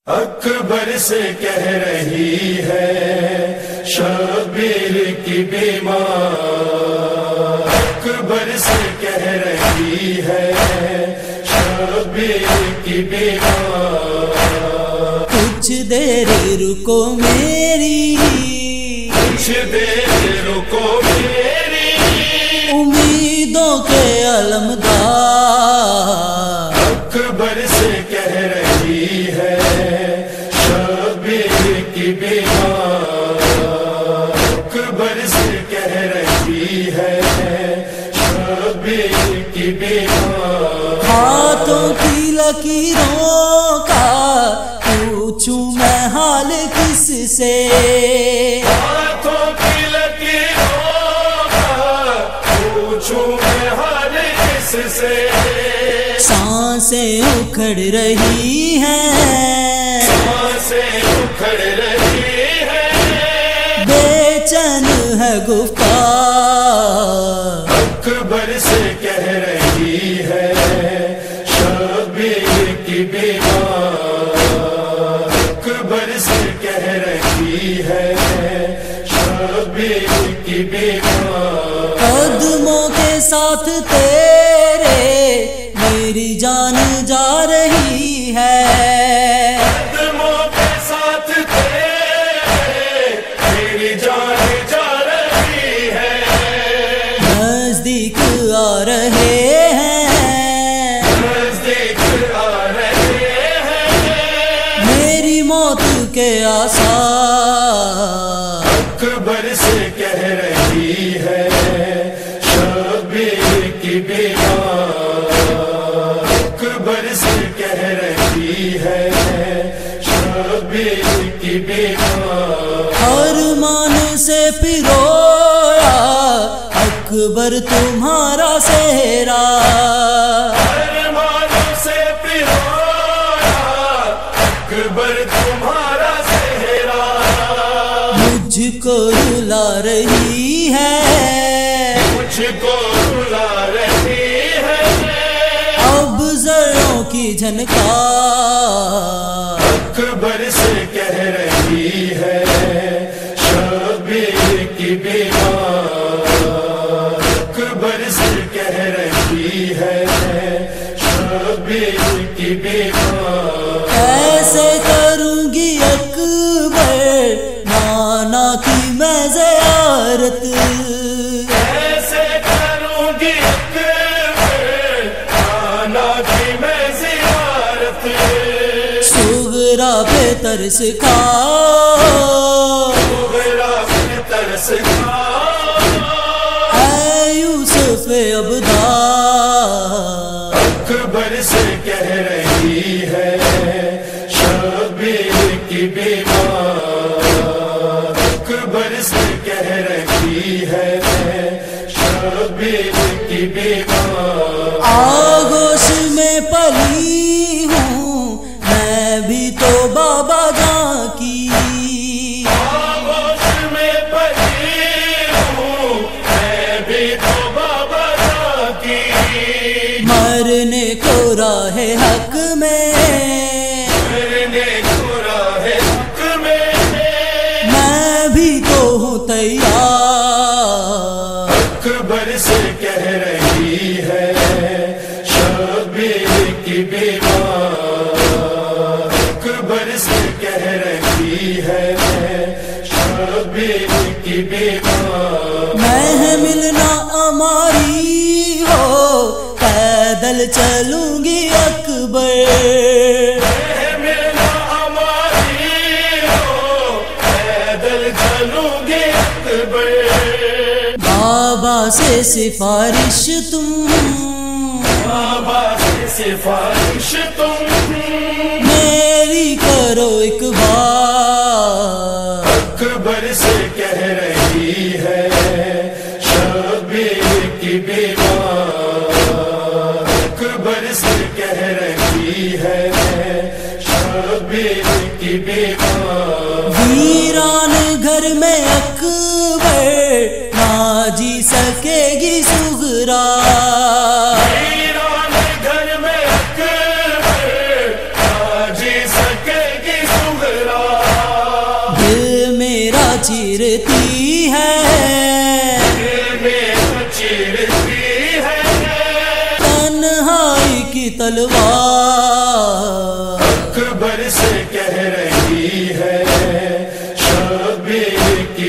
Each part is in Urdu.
اکبر سے کہہ رہی ہے شبیر کی بیمار، اکبر سے کہہ رہی ہے شبیر کی بیمار، کچھ دیر رکو میری، کچھ دیر رکو میری امیدوں کے علمدار، اکبر سے کہہ رہی ہے شبیر کی بیمار، اکبر سے کہہ رہی ہے شبیر کی بیمار، ہاتھوں کی لکیروں کا پوچھوں میں حال کس سے، ہاتھوں کی لکیروں کا پوچھوں میں حال کس سے، سانسیں اکھڑ رہی ہیں، سانسیں اکھڑ رہی ہے، بے چین ہے گفتار، اکبر سے کہہ رہی ہے شبیر کی بیمار، اکبر سے کہہ رہی ہے شبیر کی بیمار، قدموں کے ساتھ تیرے میری جان جا رہی ہے، قدموں کے ساتھ تیرے میری جان جا رہی ہے، نزدیک آ رہے ہیں، نزدیک آ رہے ہیں، میری موت کے آثار، اکبر سے کہہ رہی ہے شبیر کی بیمار، اکبر سے کہہ رہی ہے شبیر کی بیمار، ارمان سے پرویا اکبر تمہارا سہرا، ارمان سے پرویا اکبر تمہارا سہرا، مجھ کو رلا رہی ہے، مجھ کو رلا رہی ہے، اب زروں کی جھنکار، اکبر سے کہہ رہی ہے شبیر کی بیمار، اکبر سے کہہ رہی ہے شبیر کی بیمار، ایسے کروں گی اکبر نانا کی میں زیارت، ایسے کروں گی اکبر نانا کی میں زیارت، صغرا پہ ترس کھاؤ، صغرا پہ ترس کھاؤ، اے یوسف ابدار، اکبر سے کہہ رہی ہے شبیر کی بیمار، اکبر سے کہہ رہی ہے شبیر کی بیمار، آگوش میں پلی ہوں میں بھی تو بابا جان کی، آغوش میں پلی ہوں میں بھی تو بابا جان کی، مرنے کو راہ حق میں مرنے کو راہ حق میں میں بھی تو ہوں تیار، اکبر سے کہہ رہی ہے شبیر کی بیمار، اکبر سے کہہ رہی ہے شبیر کی بیمار، میں ملنا ہماری ہو پیدل چلوں گی اکبر، ملنا ہماری ہو پیدل چلوں گے اکبر، بابا سے سفارش تم، بابا سے سفارش تم میری کرو ایک بار، اکبر سے کہہ رہی ہے شبیر کی بیمار، اکبر سے کہہ رہی ہے شبیر کی بیمار، ویران گھر میں اکبر نہ جی سکے گی صغرا، ویران گھر میں اکبر تلوار اکبر سے کہہ رہی ہے شبیر کی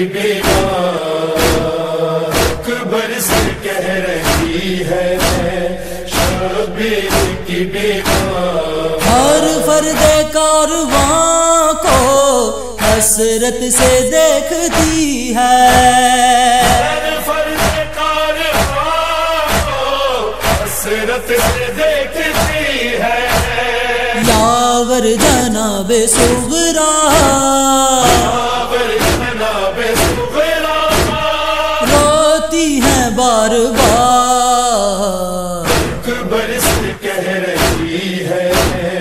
بیمار، اکبر سے کہہ رہی ہے شبیر کی بیمار، ہر فرد کارواں کو حسرت سے دیکھتی ہے، ہر فرد کارواں کو حسرت سے دیکھتی ہے، یاور جناب صغرا یاور جناب صغرا روتی ہیں بار بار، اکبر سے کہہ رہی ہے